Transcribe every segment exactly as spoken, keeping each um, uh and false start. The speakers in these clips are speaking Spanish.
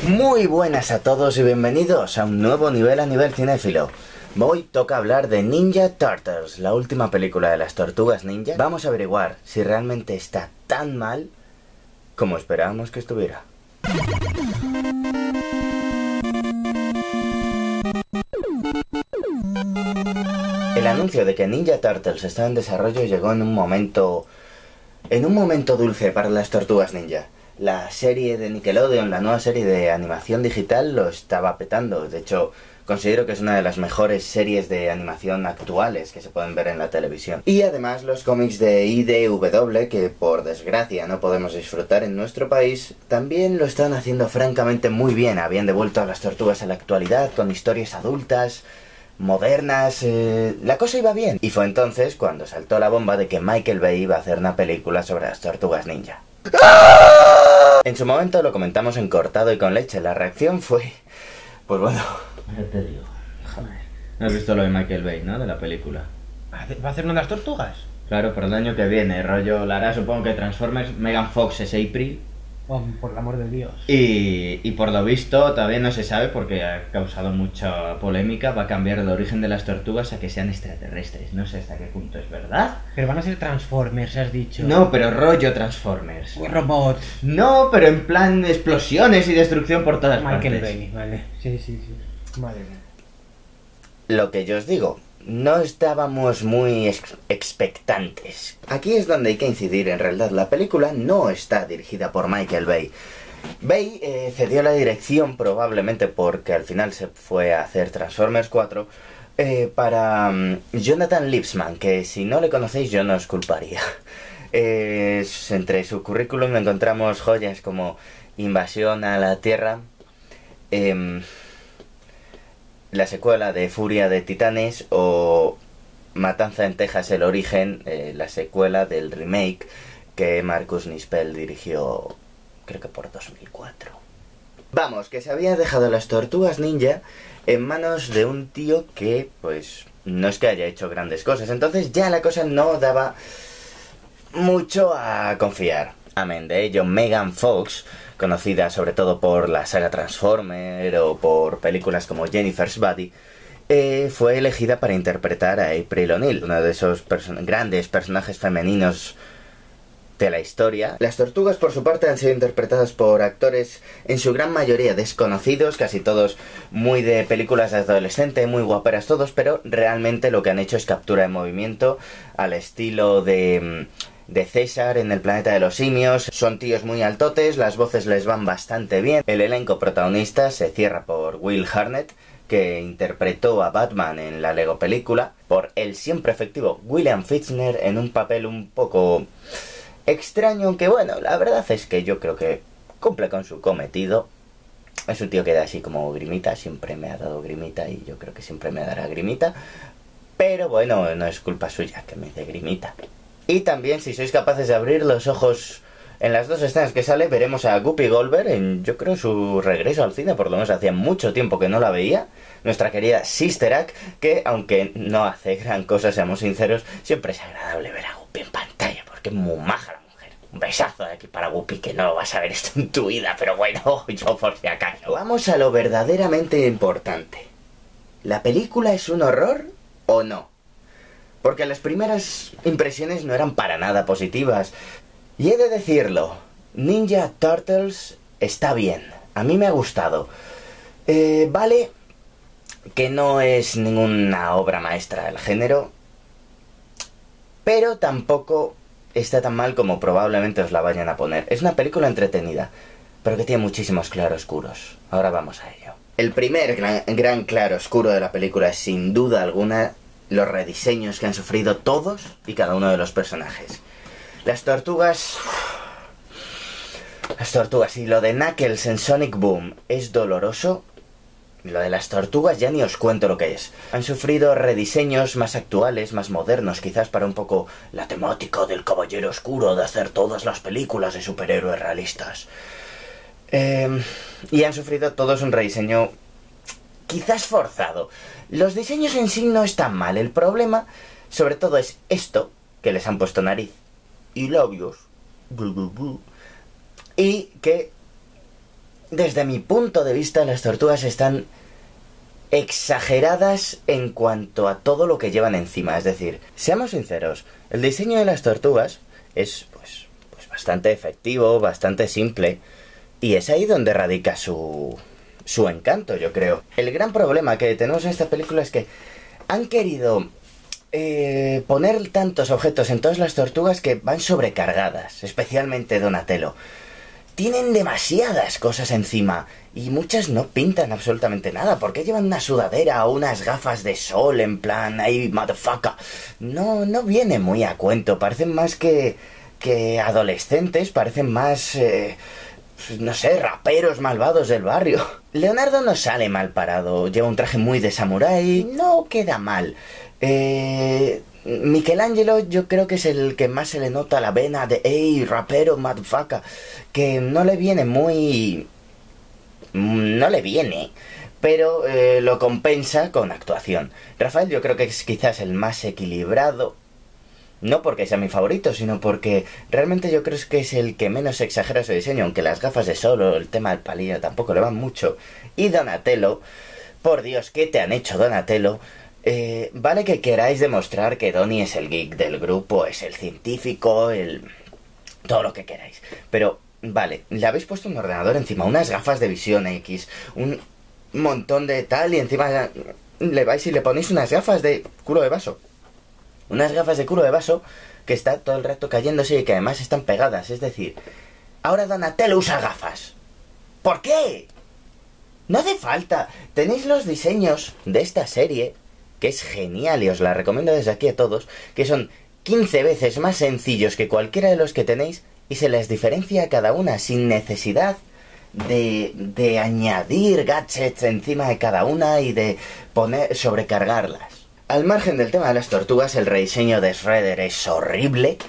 Muy buenas a todos y bienvenidos a un nuevo nivel a nivel cinéfilo. Hoy toca hablar de Ninja Turtles, la última película de las Tortugas Ninja. Vamos a averiguar si realmente está tan mal como esperábamos que estuviera. El anuncio de que Ninja Turtles está en desarrollo llegó en un momento... En un momento dulce para las Tortugas Ninja. La serie de Nickelodeon, la nueva serie de animación digital, lo estaba petando. De hecho, considero que es una de las mejores series de animación actuales que se pueden ver en la televisión. Y además los cómics de I D W, que por desgracia no podemos disfrutar en nuestro país, también lo están haciendo francamente muy bien. Habían devuelto a las tortugas a la actualidad con historias adultas, modernas, eh, la cosa iba bien. Y fue entonces cuando saltó la bomba de que Michael Bay iba a hacer una película sobre las Tortugas Ninja. En su momento lo comentamos en Cortado y con Leche. La reacción fue... pues bueno... Ya te digo, joder. ¿No has visto lo de Michael Bay, no? De la película. ¿Va a hacer una de las tortugas? Claro, por el año que viene, rollo, la hará supongo que Transformers, Megan Fox es April. Oh, por el amor de Dios. Y, y por lo visto todavía no se sabe porque ha causado mucha polémica. Va a cambiar el origen de las tortugas a que sean extraterrestres. No sé hasta qué punto es verdad. Pero van a ser Transformers, has dicho. No, pero rollo Transformers. Robots. No, pero en plan explosiones y destrucción por todas Michael partes. Bay, vale. Sí, sí, sí. Madre mía. Lo que yo os digo, no estábamos muy ex expectantes. Aquí es donde hay que incidir. En realidad la película no está dirigida por Michael Bay. Bay eh, cedió la dirección probablemente porque al final se fue a hacer Transformers cuatro eh, para um, Jonathan Liebsman, que si no le conocéis yo no os culparía. Eh, entre su currículum encontramos joyas como Invasión a la Tierra, eh, la secuela de Furia de Titanes o Matanza en Texas, el origen, eh, la secuela del remake que Marcus Nispel dirigió, creo que por dos mil cuatro. Vamos, que se había dejado las Tortugas Ninja en manos de un tío que, pues, no es que haya hecho grandes cosas. Entonces ya la cosa no daba mucho a confiar. Amén de ello, Megan Fox, conocida sobre todo por la saga Transformer o por películas como Jennifer's Body, eh, fue elegida para interpretar a April O'Neil, uno de esos perso- grandes personajes femeninos de la historia. Las tortugas, por su parte, han sido interpretadas por actores en su gran mayoría desconocidos, casi todos muy de películas de adolescente, muy guaperas todos, pero realmente lo que han hecho es captura de movimiento al estilo de... de César en El planeta de los simios. Son tíos muy altotes, las voces les van bastante bien. El elenco protagonista se cierra por Will Harnett, que interpretó a Batman en la Lego película, por el siempre efectivo William Fichtner en un papel un poco extraño, aunque bueno, la verdad es que yo creo que cumple con su cometido. Es un tío que da así como grimita, siempre me ha dado grimita y yo creo que siempre me dará grimita, pero bueno, no es culpa suya que me dé grimita. Y también, si sois capaces de abrir los ojos en las dos escenas que sale, veremos a Whoopi Goldberg en, yo creo, su regreso al cine. Por lo menos hacía mucho tiempo que no la veía. Nuestra querida Sister Act, que aunque no hace gran cosa, seamos sinceros, siempre es agradable ver a Whoopi en pantalla, porque es muy maja la mujer. Un besazo de aquí para Whoopi, que no vas a ver esto en tu vida, pero bueno, yo por si acaso. Vamos a lo verdaderamente importante. ¿La película es un horror o no? Porque las primeras impresiones no eran para nada positivas. Y he de decirlo, Ninja Turtles está bien. A mí me ha gustado. Eh, vale que no es ninguna obra maestra del género, pero tampoco está tan mal como probablemente os la vayan a poner. Es una película entretenida, pero que tiene muchísimos claroscuros. Ahora vamos a ello. El primer gran, gran claroscuro de la película es sin duda alguna los rediseños que han sufrido todos y cada uno de los personajes. Las tortugas... Las tortugas. Y lo de Knuckles en Sonic Boom es doloroso. Lo de las tortugas ya ni os cuento lo que es. Han sufrido rediseños más actuales, más modernos, quizás para un poco la temática del caballero oscuro, de hacer todas las películas de superhéroes realistas. Eh, y han sufrido todos un rediseño quizás forzado. Los diseños en sí no están mal. El problema, sobre todo, es esto, que les han puesto nariz y labios, y que desde mi punto de vista, las tortugas están exageradas en cuanto a todo lo que llevan encima. Es decir, seamos sinceros, el diseño de las tortugas es pues, pues bastante efectivo, bastante simple, y es ahí donde radica su, su encanto, yo creo. El gran problema que tenemos en esta película es que han querido eh, poner tantos objetos en todas las tortugas que van sobrecargadas, especialmente Donatello. Tienen demasiadas cosas encima y muchas no pintan absolutamente nada. ¿Por qué llevan una sudadera o unas gafas de sol en plan ahí, motherfucker? No, no viene muy a cuento. Parecen más que, que adolescentes, parecen más, eh, no sé, raperos malvados del barrio. Leonardo no sale mal parado, lleva un traje muy de samurái, no queda mal. Eh... Michelangelo yo creo que es el que más se le nota la vena de ¡ey, rapero, motherfucker! Que no le viene muy... no le viene, pero eh, lo compensa con actuación. Rafael yo creo que es quizás el más equilibrado, no porque sea mi favorito, sino porque realmente yo creo que es el que menos exagera su diseño, aunque las gafas de sol o el tema del palillo tampoco le van mucho. Y Donatello, por Dios, ¿qué te han hecho, Donatello? Eh, vale que queráis demostrar que Donnie es el geek del grupo, es el científico, el... todo lo que queráis. Pero, vale, le habéis puesto un ordenador encima, unas gafas de visión X, un montón de tal, y encima le vais y le ponéis unas gafas de culo de vaso. Unas gafas de culo de vaso que está todo el rato cayéndose y que además están pegadas. Es decir, ahora Donatello usa gafas. ¿Por qué? No hace falta. Tenéis los diseños de esta serie, que es genial y os la recomiendo desde aquí a todos, que son quince veces más sencillos que cualquiera de los que tenéis y se les diferencia a cada una sin necesidad de, de añadir gadgets encima de cada una y de poner sobrecargarlas. Al margen del tema de las tortugas, el rediseño de Shredder es horrible.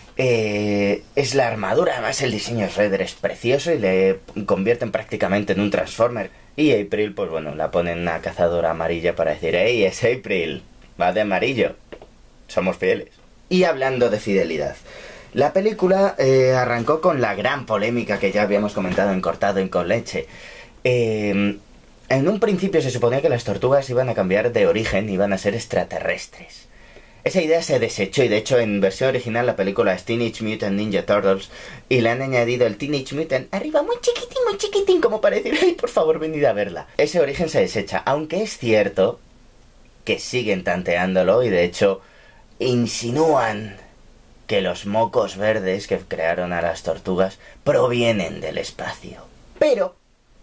Eh, es la armadura, además el diseño de Shredder es precioso y le convierten prácticamente en un Transformer. Y April, pues bueno, la ponen una cazadora amarilla para decir, ¡ey, es April! Va de amarillo. Somos fieles. Y hablando de fidelidad, la película eh, arrancó con la gran polémica que ya habíamos comentado en Cortado y con Leche. Eh, en un principio se suponía que las tortugas iban a cambiar de origen, iban a ser extraterrestres. Esa idea se desechó y de hecho en versión original la película es Teenage Mutant Ninja Turtles y le han añadido el Teenage Mutant arriba muy chiquitín, muy chiquitín, como para decir, ay, por favor, venid a verla. Ese origen se desecha, aunque es cierto que siguen tanteándolo y de hecho insinúan que los mocos verdes que crearon a las tortugas provienen del espacio. Pero,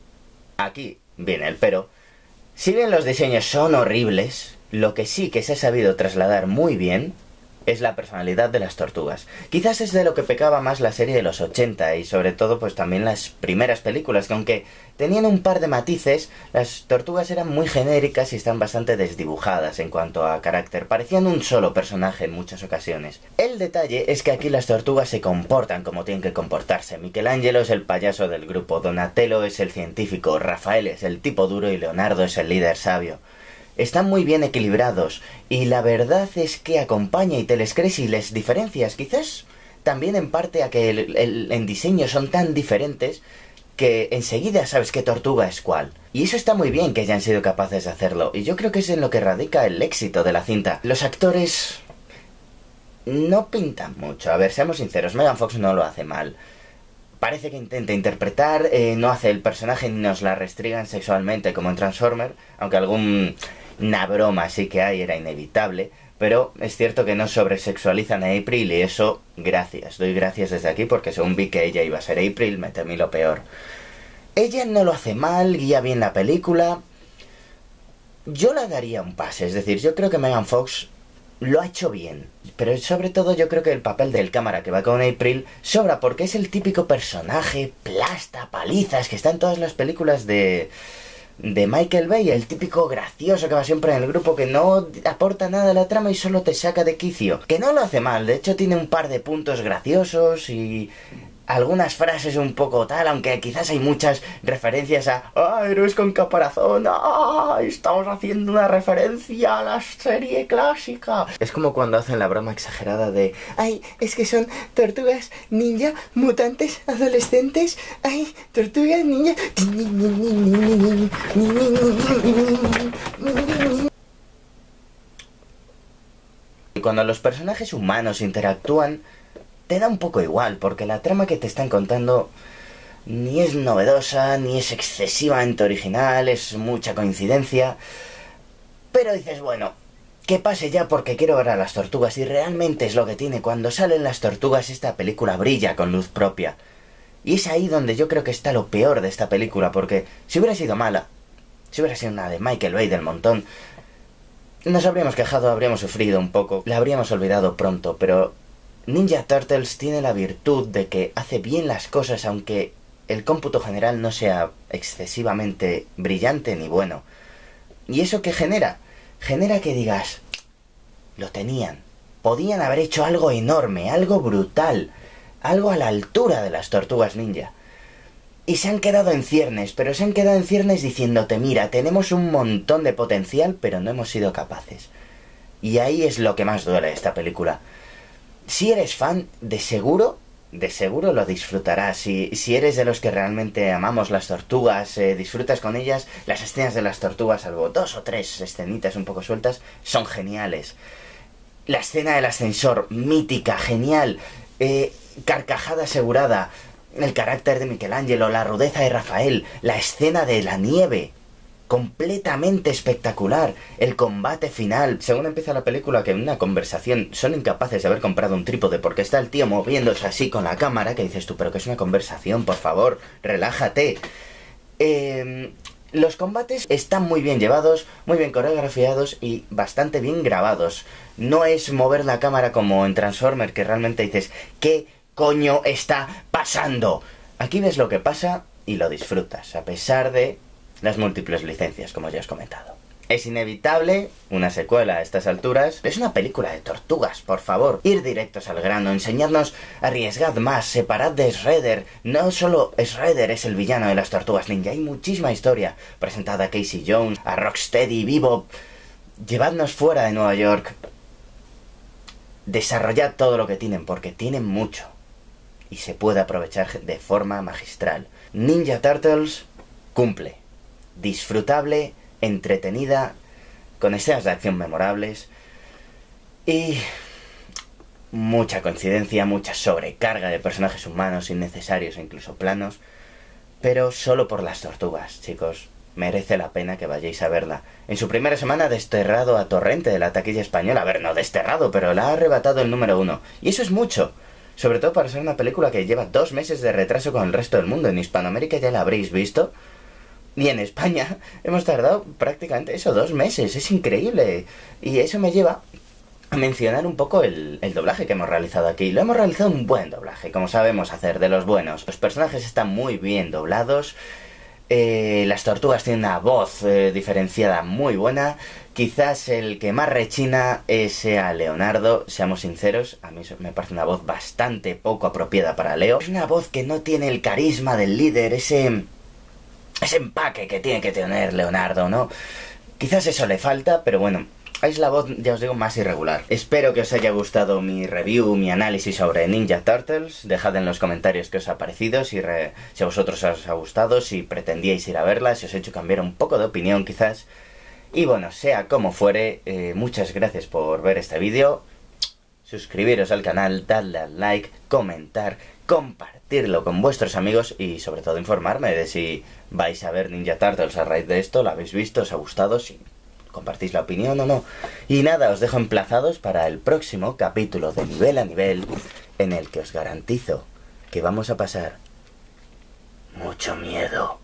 aquí viene el pero, si bien los diseños son horribles, lo que sí que se ha sabido trasladar muy bien es la personalidad de las tortugas. Quizás es de lo que pecaba más la serie de los ochenta y sobre todo pues también las primeras películas, que aunque tenían un par de matices, las tortugas eran muy genéricas y están bastante desdibujadas en cuanto a carácter. Parecían un solo personaje en muchas ocasiones. El detalle es que aquí las tortugas se comportan como tienen que comportarse. Michelangelo es el payaso del grupo, Donatello es el científico, Rafael es el tipo duro y Leonardo es el líder sabio. Están muy bien equilibrados y la verdad es que acompaña y te les crees y les diferencias, quizás también en parte a que el, el, en diseño son tan diferentes que enseguida sabes qué tortuga es cuál. Y eso está muy bien que hayan sido capaces de hacerlo y yo creo que es en lo que radica el éxito de la cinta. Los actores no pintan mucho, a ver, seamos sinceros, Megan Fox no lo hace mal. Parece que intenta interpretar, eh, no hace el personaje ni nos la restrigan sexualmente como en Transformer, aunque algún... una broma sí que hay, era inevitable, pero es cierto que no sobresexualizan a April y eso, gracias, doy gracias desde aquí porque según vi que ella iba a ser April, me temí lo peor. Ella no lo hace mal, guía bien la película, yo le daría un pase, es decir, yo creo que Megan Fox lo ha hecho bien, pero sobre todo yo creo que el papel del cámara que va con April sobra porque es el típico personaje plasta, palizas, que está en todas las películas de... de Michael Bay, el típico gracioso que va siempre en el grupo, que no aporta nada a la trama y solo te saca de quicio. Que no lo hace mal, de hecho tiene un par de puntos graciosos y algunas frases un poco tal, aunque quizás hay muchas referencias a ¡ah, héroes con caparazón! ¡Ah, estamos haciendo una referencia a la serie clásica! Es como cuando hacen la broma exagerada de ¡ay, es que son tortugas ninja mutantes adolescentes! ¡Ay, tortugas ninja! Y cuando los personajes humanos interactúan, te da un poco igual, porque la trama que te están contando ni es novedosa, ni es excesivamente original, es mucha coincidencia. Pero dices, bueno, que pase ya porque quiero ver a las tortugas, y realmente es lo que tiene. Cuando salen las tortugas, esta película brilla con luz propia. Y es ahí donde yo creo que está lo peor de esta película, porque si hubiera sido mala, si hubiera sido una de Michael Bay del montón, nos habríamos quejado, habríamos sufrido un poco, la habríamos olvidado pronto, pero Ninja Turtles tiene la virtud de que hace bien las cosas, aunque el cómputo general no sea excesivamente brillante ni bueno. ¿Y eso qué genera? Genera que digas, lo tenían, podían haber hecho algo enorme, algo brutal, algo a la altura de las Tortugas Ninja. Y se han quedado en ciernes, pero se han quedado en ciernes diciéndote, mira, tenemos un montón de potencial, pero no hemos sido capaces. Y ahí es lo que más duele de esta película. Si eres fan, de seguro, de seguro lo disfrutarás. Si, si eres de los que realmente amamos las tortugas, eh, disfrutas con ellas, las escenas de las tortugas, salvo dos o tres escenitas un poco sueltas, son geniales. La escena del ascensor, mítica, genial, eh, carcajada asegurada, el carácter de Michelangelo, la rudeza de Rafael, la escena de la nieve, completamente espectacular, el combate final. Según empieza la película, que en una conversación son incapaces de haber comprado un trípode porque está el tío moviéndose así con la cámara, que dices tú, pero que es una conversación, por favor, relájate. Eh, los combates están muy bien llevados, muy bien coreografiados y bastante bien grabados. No es mover la cámara como en Transformers, que realmente dices, ¿qué coño está pasando? Aquí ves lo que pasa y lo disfrutas, a pesar de las múltiples licencias, como ya os he comentado. Es inevitable una secuela a estas alturas. Es una película de tortugas, por favor. Ir directos al grano, enseñadnos, arriesgad más, separad de Shredder. No solo Shredder es el villano de las Tortugas Ninja, hay muchísima historia. Presentad a Casey Jones, a Rocksteady, Bebop. Llevadnos fuera de Nueva York. Desarrollad todo lo que tienen, porque tienen mucho. Y se puede aprovechar de forma magistral. Ninja Turtles cumple. Disfrutable, entretenida, con escenas de acción memorables y mucha coincidencia, mucha sobrecarga de personajes humanos innecesarios e incluso planos, pero solo por las tortugas, chicos. Merece la pena que vayáis a verla. En su primera semana ha desterrado a Torrente de la taquilla española. A ver, no desterrado, pero la ha arrebatado el número uno. Y eso es mucho. Sobre todo para ser una película que lleva dos meses de retraso con el resto del mundo. En Hispanoamérica ya la habréis visto. Y en España hemos tardado prácticamente eso, dos meses. Es increíble. Y eso me lleva a mencionar un poco el, el doblaje que hemos realizado aquí. Lo hemos realizado un buen doblaje, como sabemos hacer, de los buenos. Los personajes están muy bien doblados. Eh, las tortugas tienen una voz eh, diferenciada muy buena. Quizás el que más rechina eh, sea Leonardo, seamos sinceros. A mí me parece una voz bastante poco apropiada para Leo. Es una voz que no tiene el carisma del líder, ese... ese empaque que tiene que tener Leonardo, ¿no? Quizás eso le falta, pero bueno, es la voz, ya os digo, más irregular. Espero que os haya gustado mi review, mi análisis sobre Ninja Turtles. Dejad en los comentarios qué os ha parecido, si, re, si a vosotros os ha gustado, si pretendíais ir a verla, si os he hecho cambiar un poco de opinión quizás. Y bueno, sea como fuere, eh, muchas gracias por ver este vídeo. Suscribiros al canal, dadle al like, comentar, compartirlo con vuestros amigos y sobre todo informarme de si vais a ver Ninja Turtles a raíz de esto, lo habéis visto, os ha gustado, si compartís la opinión o no. Y nada, os dejo emplazados para el próximo capítulo de Nivel a Nivel, en el que os garantizo que vamos a pasar mucho miedo.